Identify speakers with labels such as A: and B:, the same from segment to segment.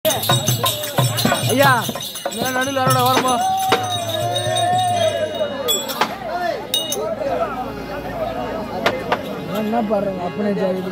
A: ஐயா நடுவில் அவரோட ஓரம்போ என்ன பாருங்க அப்பனே ஜாதி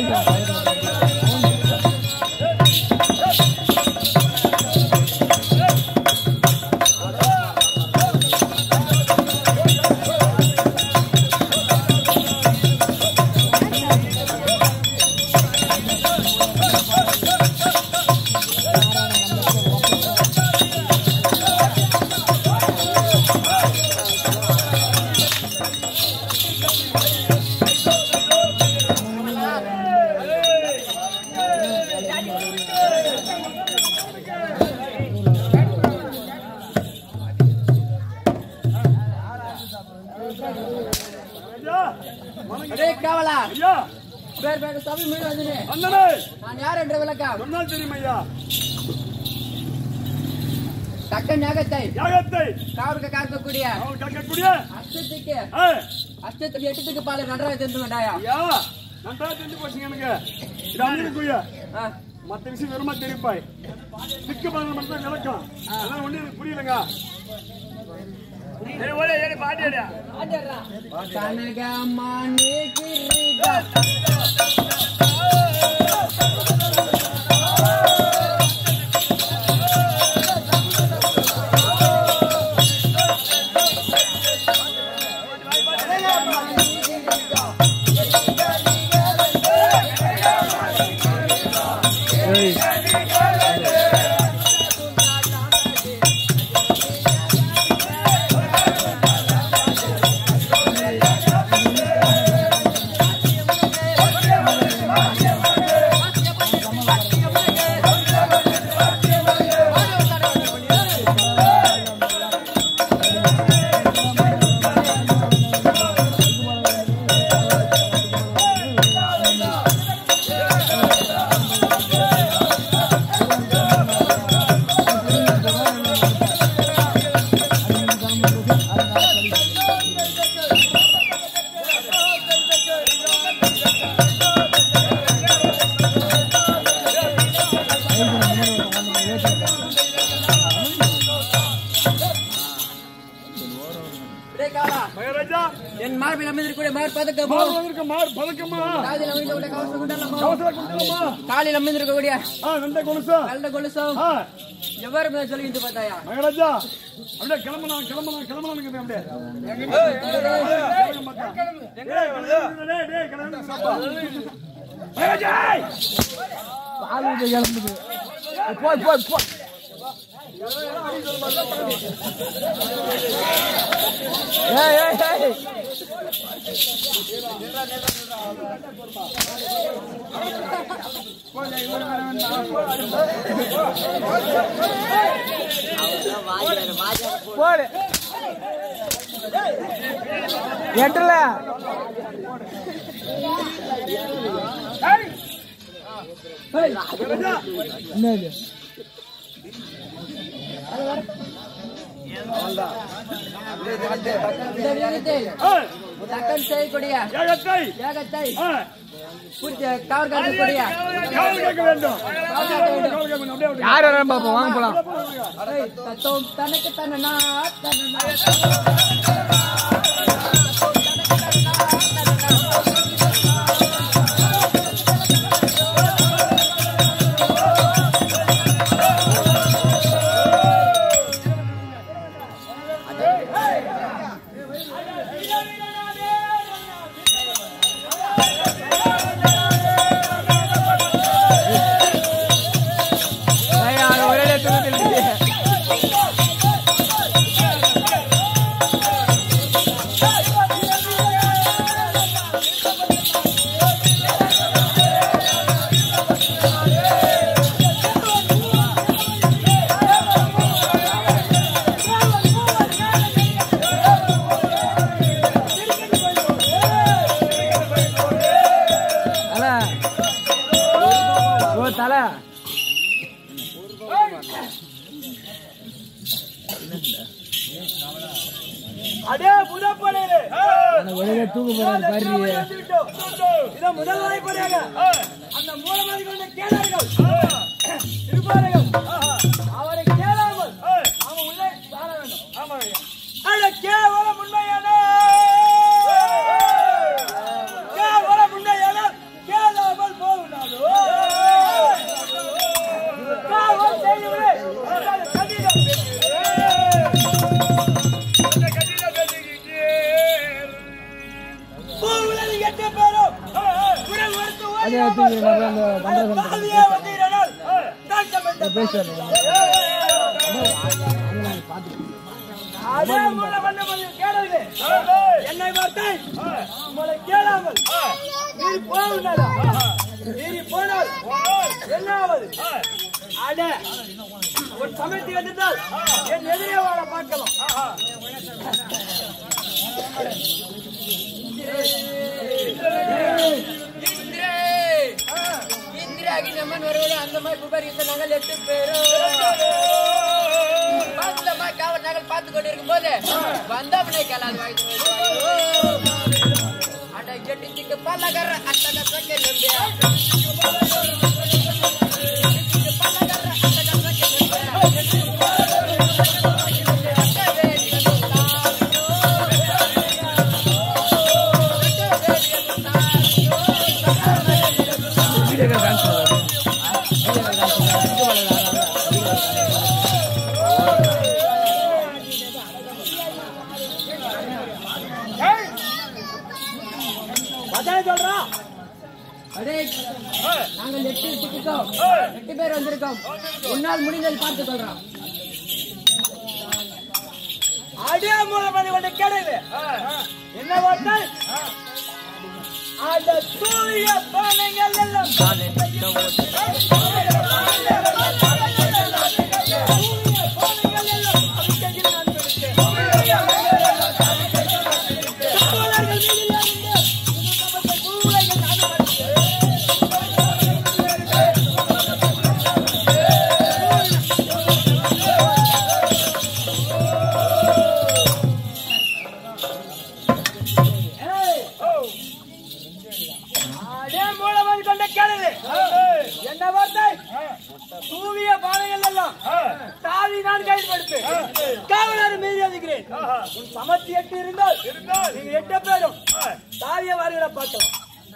B: எட்டுக்கு பால நன்றாக தெரிந்து வேண்டாயா
C: நன்றாக தெரிஞ்சு போச்சுங்க எனக்கு மத்த விஷயம் வெறுமா தெரிப்பாய் திக்கு பாருங்க மட்டும் தான் விளக்கம் அதெல்லாம் ஒண்ணு எனக்கு புரியலங்க பாட்டியா
B: காலையில் அமைந்திருக்கக்கூடிய எவ்வாறு சொல்லிட்டு பார்த்தாயா
C: மகாராஜா அப்படியே கிளம்பலாம் அப்படியே
A: எட்டல என்னது
B: செய்யக்கூடிய
A: யார் பாப்போம் வாங்க போலாம்
B: தனக்கு தன்னா
C: அடே புதப்படே
A: ஒரே தூக்கு போறாரு பாரு
C: இத முதல் வாய்ப்பறையாக அந்த மூலமாதி கொண்ட கேளார்கள் இருப்பார்கள் அவரை கேளாமல் அவன் உள்ளே சார வேண்டும் ஆமாங்க அட கேவலம் உண்மையான கேவலம் உண்மையான கேளாமல் என்னை பார்த்து உங்களை கேளாமல் நீர் போனாலா நீர் போனால் என்னாவது அட ஒரு சமயத்தை எடுத்தால் என் எதிரே வாழ பார்க்கலாம்.
B: இந்திராகி நம்மன் வருவது அந்த மாதிரி புகாரித்த நாங்கள் 8 பேரும் காவல் நாங்கள் பார்த்து கொண்டிருக்கும் போது வந்தவனை கேளாது வாய்ப்பு அட எட்டுக்கு பல்லகர அத்தனை நாங்கள் 8 பேர் வந்திருக்கோம். உன்னால் முடிந்தது பார்த்துக் கொள்றோம்.
C: அடியா மூலம் பண்ணி கேடுது என்ன வார்த்தை அந்த தூய பானைகள் எல்லாம் என்ன வார்த்தை தூவிய பானைகள் எல்லாம் தாவி நான் கைப்படுத்து காவலர் மீது அதிக்கிறேன். உன் சமத்தி 8 இருந்தால் நீங்க 8 பேரும் தாவிய வாரிகளை பார்க்கலாம்.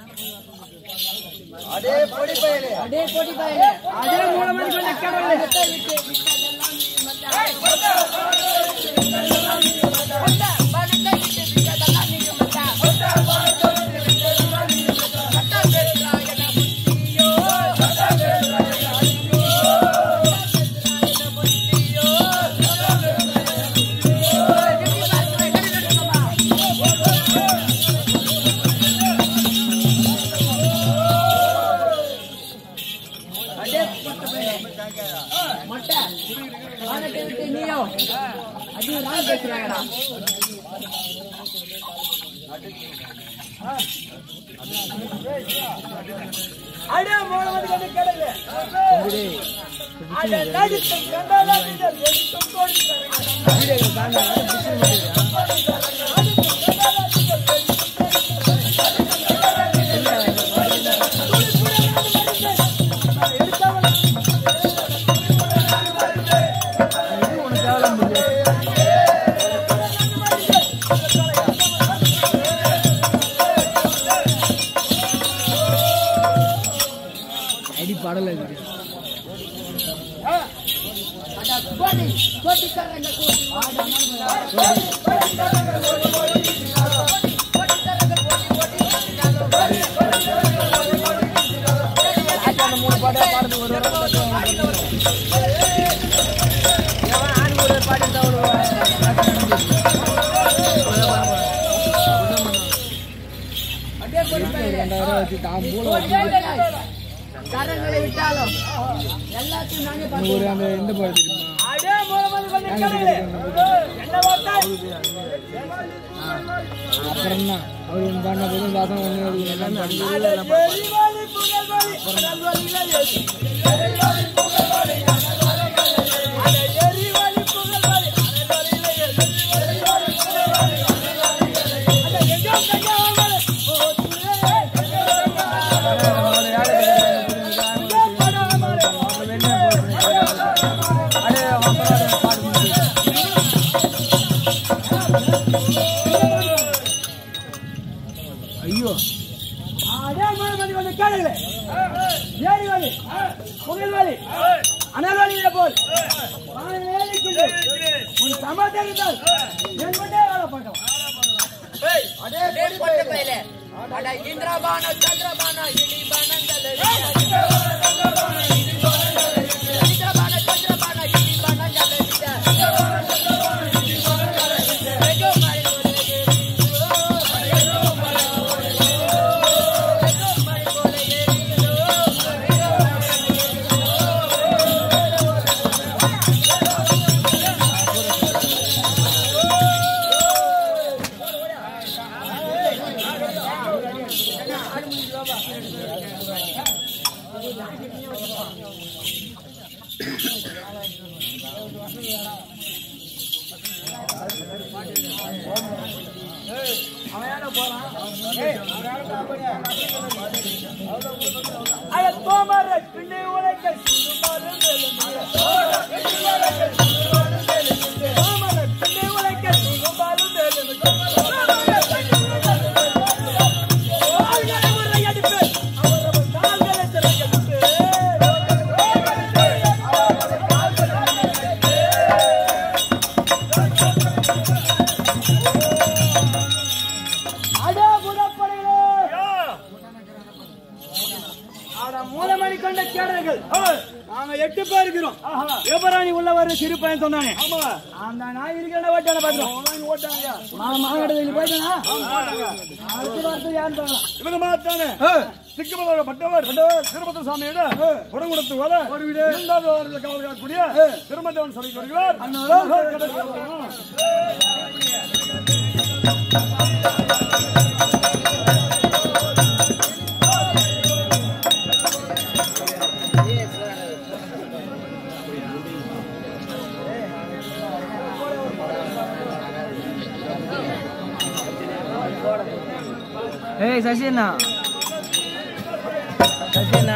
B: அடே பொடி பயலே அடே மூலமாக கொண்ட கடவுளே
C: அடே மூலமாக கொண்ட கடவுளே அட நடித்து கண்டாலா நீங்கள் எடுத்து
A: பாடல
B: கரங்களை விட்டாலும் எல்லாத்தையும் நானே
A: அந்த எந்த பாடு
C: அடே மூலமாக கொண்ட கடவுளே என்ன வார்த்தை
A: அப்புறம் தான் அவர் பண்ண போது வாசனை ஒன்று எல்லாமே ஐயோ
C: அடே மூலமாக கொண்ட கடவுளே ஏரி வாலி புகழ் வாலி அனல் வாலியில போல் உன் சமாதானம் இருந்தால் என் கொண்டே வாழ பார்க்கலாம்.
B: அடே பொடி பயலே அட இந்திரபான சந்திரபான இடிபானங்கள் இந்திரபான சந்திரபான இடிபானங்கள்
C: சிறு பையன் சொன்னாங்க அந்த நாய் இருக்கிற ஓட்டான பாத்துறோம் பட்டவர் திருமத்த சாமியோட புறங்குடத்து வர ஒரு வீடு காவல்காரக்கூடிய திருமத்தவன் சொல்லி வருகிறார்.
A: Hey, Sasina. Sasina.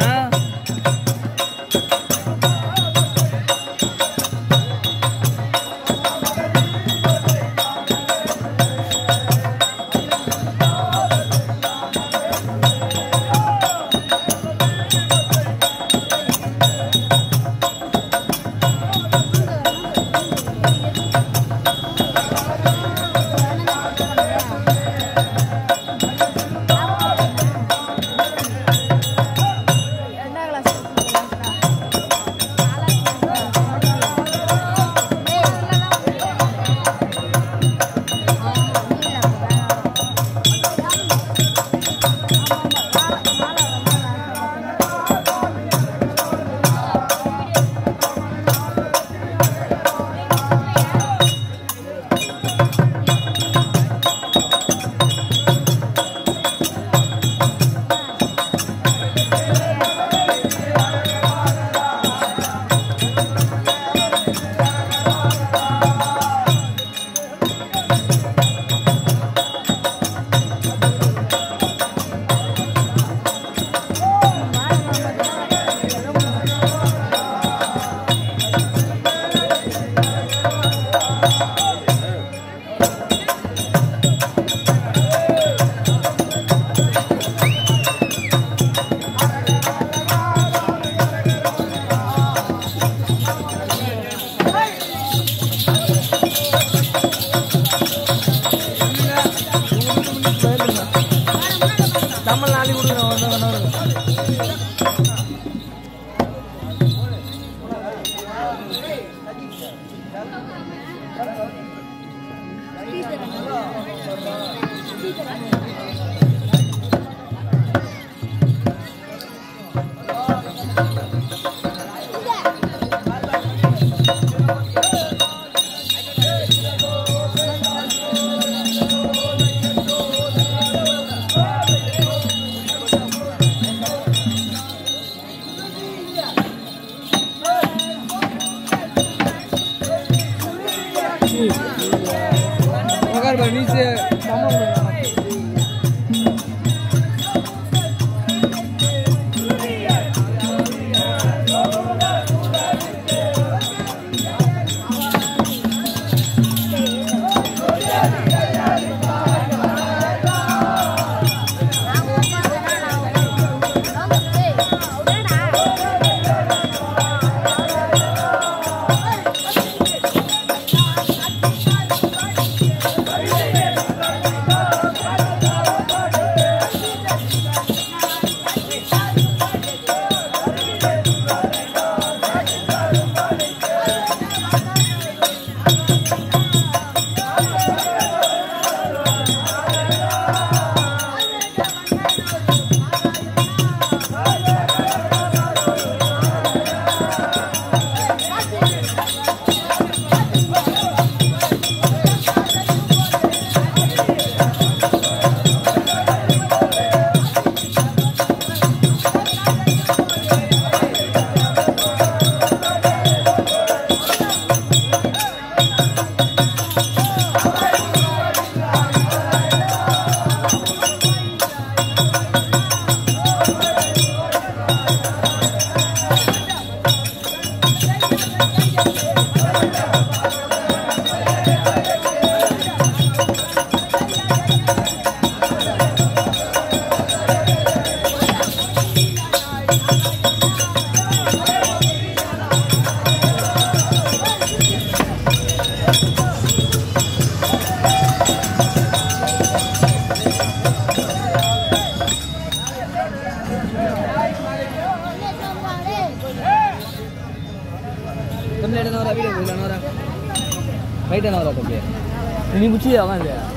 B: Tempat ada orang video, bukan orang. Baik ada orang tapi.
A: Ini buci ya kan dia?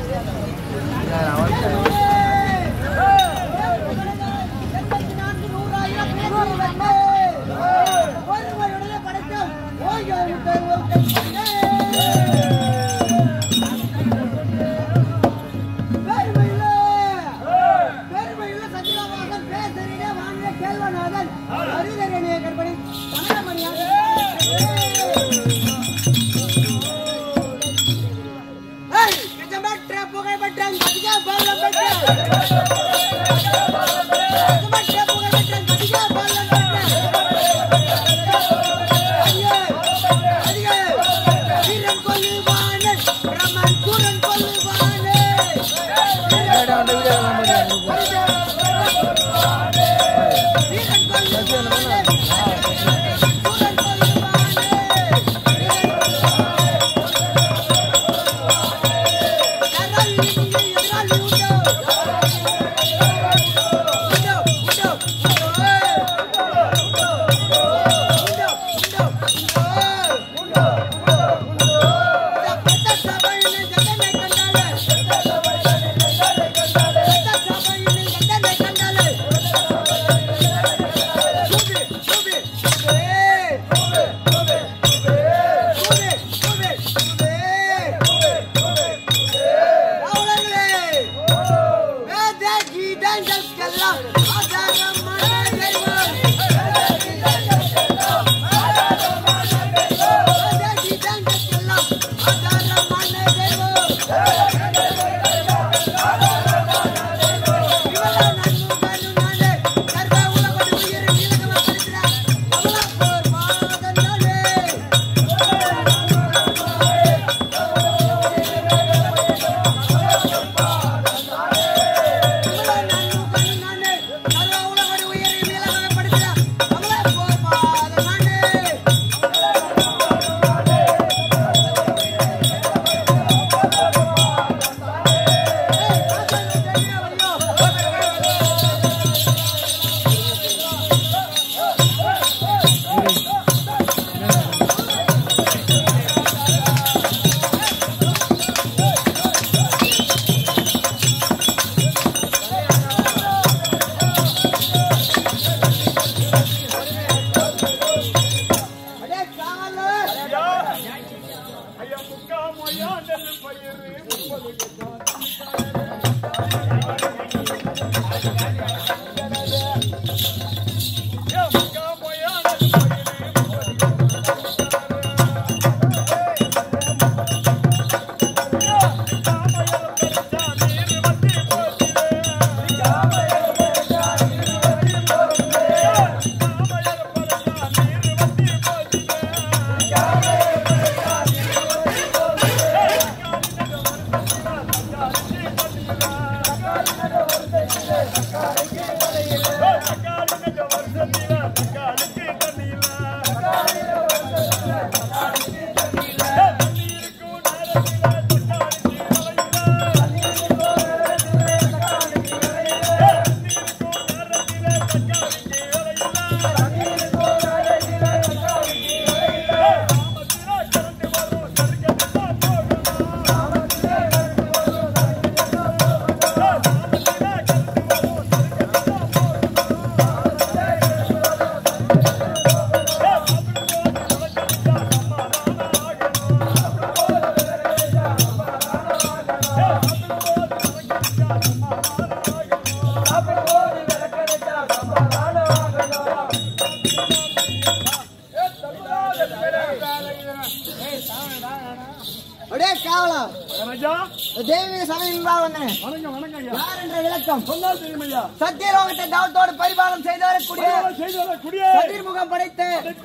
C: சத்தியலோகத்தை தவத்தோடு பரிபாலம் செய்து வரக்கூடிய சதிர்முகம் படைத்த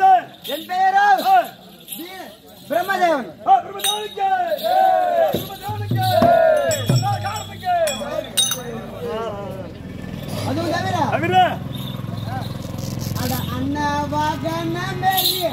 C: என் பெயரோ பிரம்மதேவன். அதுவும் தவிர அண்ணவாக நம்பி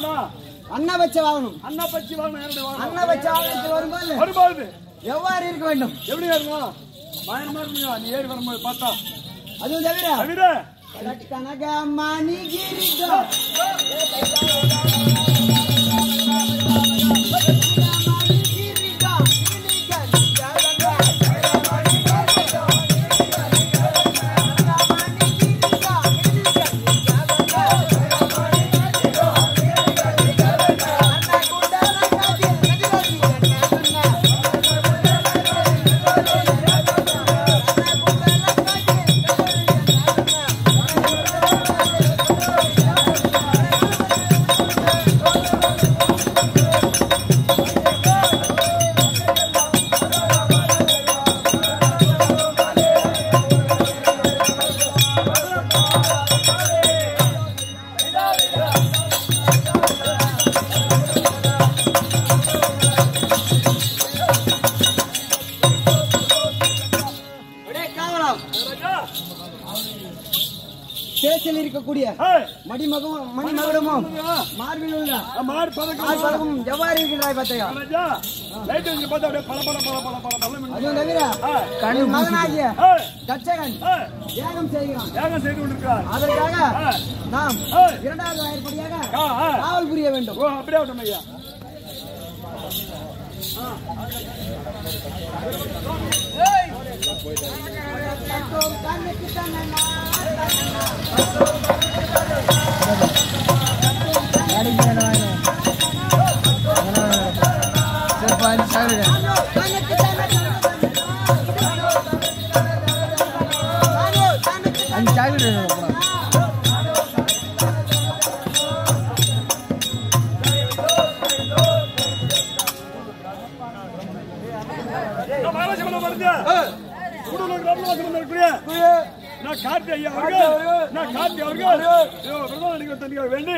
C: அன்னபட்ச வாகனம்.
D: அன்னபட்சி வாகனம் யாருடைய வாகனம்?
C: அன்னபட்ச வாகனத்தில் வரும்போது
D: வரும்போது
C: எவ்வாறு இருக்க வேண்டும்?
D: எப்படி இருக்கணும்? பயணமா இருக்குங்க. நீ ஏறி வரும்போது பார்த்தா
C: அதுவும் தவிர
D: தவிர
C: கனகமணி கிரீடம் சேசில் இருக்கக்கூடிய மணிமகுடமும் மார்பில் உள்ள மார்பதமும் எவ்வாறு இருக்கின்றாய் பார்த்தையா? அதுவும் தவிர மகனாகிய தட்சகன் யாகம் செய்கிறான். அதற்காக நாம் இரண்டாவது வாயிற்படியாக காவல் புரிய வேண்டும்.
D: அப்படியே கார்த்தி ஐயா அவர்கள் கார்த்தி அவர்கள் வேண்டி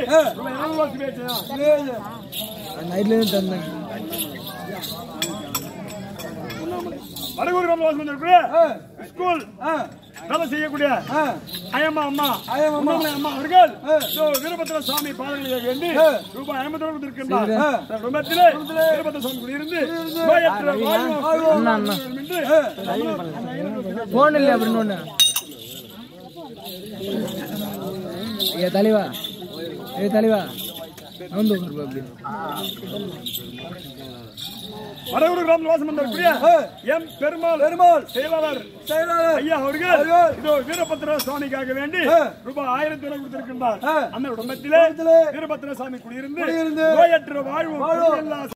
A: நைட்ல தந்தேன்.
D: வடகூர் ஸ்கூல் வேலை செய்யக்கூடிய அயம்மா அம்மா அம்மா அவர்கள் வீரபத்திர சுவாமி பாதங்களை வேண்டி ரூபாய் 50 கொடுத்திருக்கின்றார். குடும்பத்திலே வீரபத்திர சுவாமி குடியிருந்து
A: போன் இல்லை அப்படின்னு ஒண்ணு. ஏ தலைவா வந்து அப்படி
D: வடகூர் கிராமத்தில் வாசம் வந்திருக்கிற எம் பெருமாள் செயலாளர் ஐயா அவர்கள் இதோ வீரபத்திர சுவாமிக்காக வேண்டி ரூபாய் 1000 கொடுத்திருக்கின்றார். அந்த குடும்பத்திலே வீரபத்திர சுவாமி குடியிருந்து நோயற்ற வாழ்வு